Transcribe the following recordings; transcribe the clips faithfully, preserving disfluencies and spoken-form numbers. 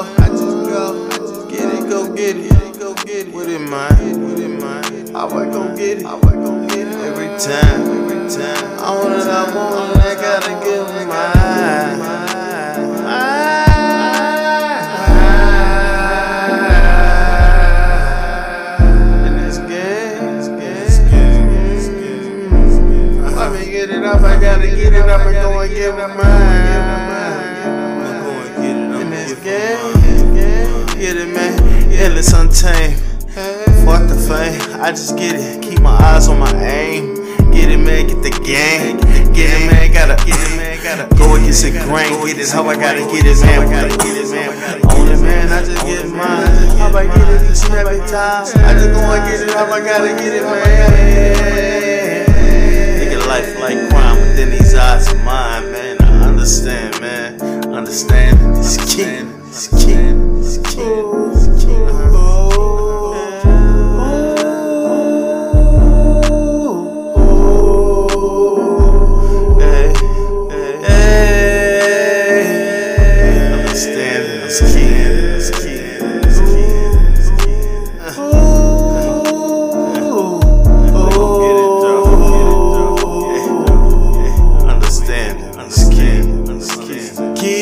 I just go, I just get it, go get it, go get it. With it, man, with it, man. I might go get it, I might go get it. Every time, every time. I want it, I want it, I gotta give it mine. In this game, this game, this game. If I can get it up, I gotta get it up and go and give it mine. Get it, man, endless untamed. Fuck the fame, I just get it. Keep my eyes on my aim. Get it, man, get the game. Get it, man, gotta get it, man, gotta go against the grain. Get it, how I gotta get it, man. Gotta get it, man. On it, man, I just get mine. How I get it each and every time. I just go and get it, how I gotta get it, man. Nigga, life like crime within these eyes of mine, man. I understand, man. Understanding is key. It's key. It's key. It's key. Understanding is key. It's key. It's key. It's key. Understanding is key. It's key.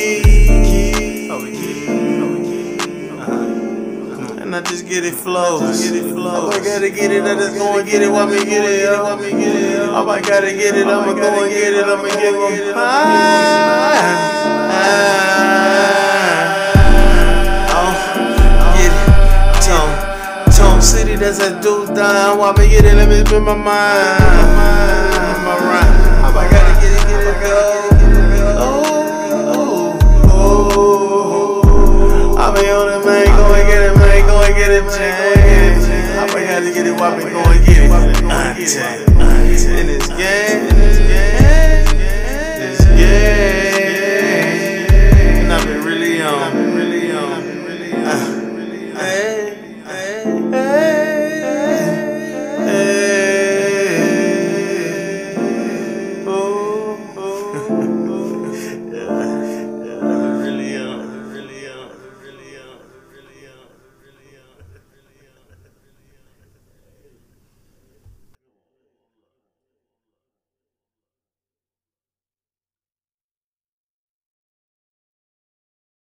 And I just get it flows. Get it flows. I gotta get it, I just go and get it. Want me get it? I want me get it. I might gotta get it. I'ma go and get it. I'ma give them. Get it. Tone, Tone City, that's a dude down. Want me get it? Let me spin my mind. My rhyme. I might gotta get it, get it, go. I be on it, man, go and get it, man, go and get it, man. I might have to get it, why me go and get it.